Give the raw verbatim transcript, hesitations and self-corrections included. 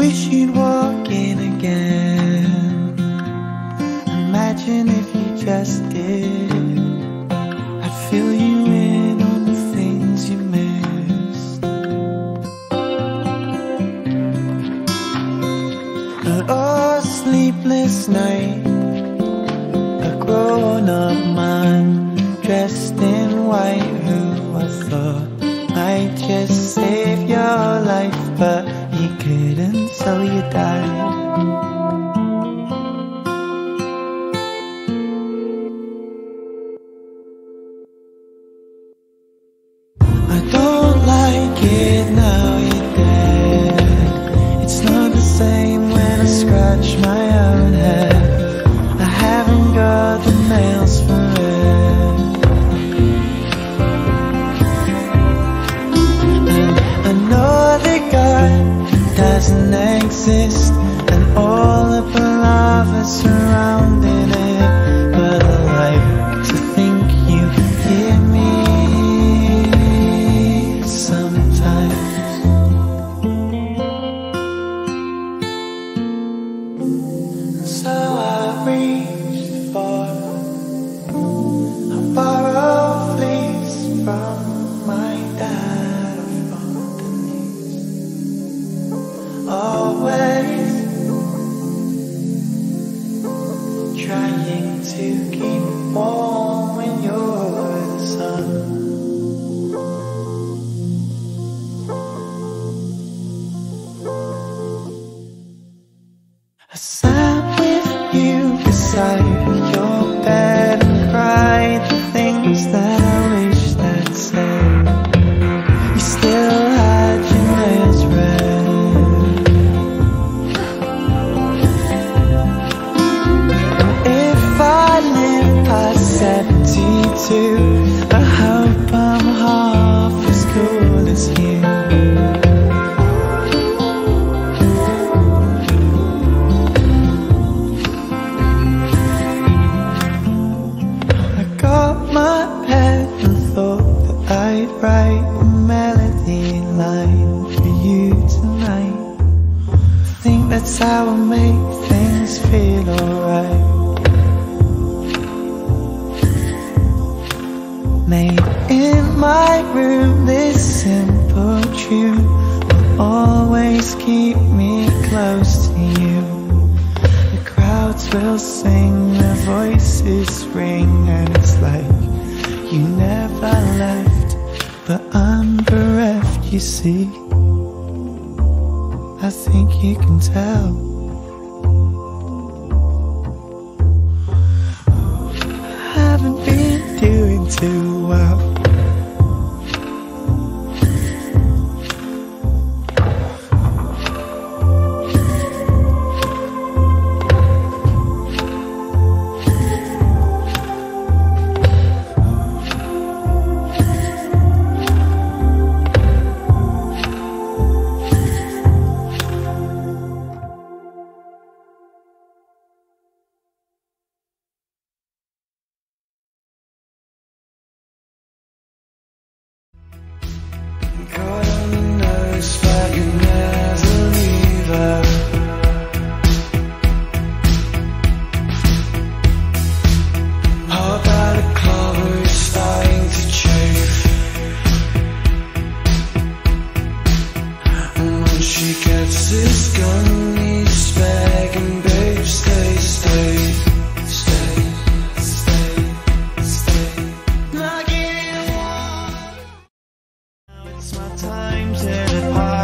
wish you'd walk in again. Imagine if you just did. I'd fill you in on the things you missed. Oh, sleepless night, a grown-up man dressed in white who I thought might just save your life, but he couldn't, so you died. I don't like it now you're dead. It's not the same when I scratch my own head. I haven't got the nails for it. And I know that God doesn't exist, and all the palaver surrounding it, but I like to think you hear me sometimes. So I reached for a borrowed fleece from my dad, from Denise. Always trying to keep warm when you're the sun. I sat with you beside your bed and cried the things that I wished I'd said. You still had your nails red. And if I live past seventy-two, I hope I'm half as cool as you. I'd write a melody line for you tonight. I think that's how I make things feel alright. Made in my room, this simple tune will always keep me close to you. The crowds will sing, their voices ring, and it's like you never left, but I'm bereft, you see. I think you can tell. I haven't been doing too well. Caught on the nose like an as a lever. All about the collar is starting to chafe, and when she gets this gun, he's begging, babe, stay, stay, stay, stay, stay. Not getting one. It's my time to depart.